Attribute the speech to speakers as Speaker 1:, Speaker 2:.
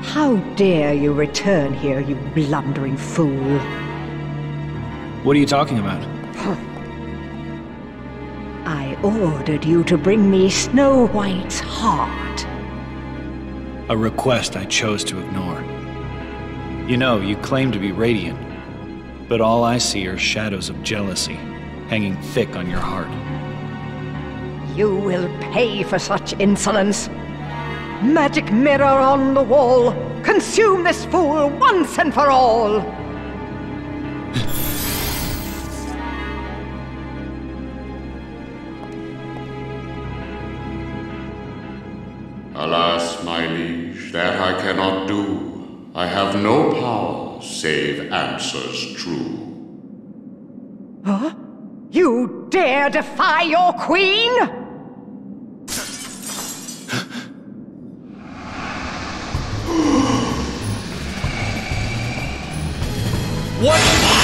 Speaker 1: How dare you return here, you blundering fool?
Speaker 2: What are you talking about?
Speaker 1: I ordered you to bring me Snow White's heart.
Speaker 2: A request I chose to ignore. You know, you claim to be radiant, but all I see are shadows of jealousy hanging thick on your heart.
Speaker 1: You will pay for such insolence. Magic mirror on the wall, consume this fool once and for all!
Speaker 3: Alas, my liege, that I cannot do. I have no power save answers true.
Speaker 1: Huh? You dare defy your queen?
Speaker 2: What?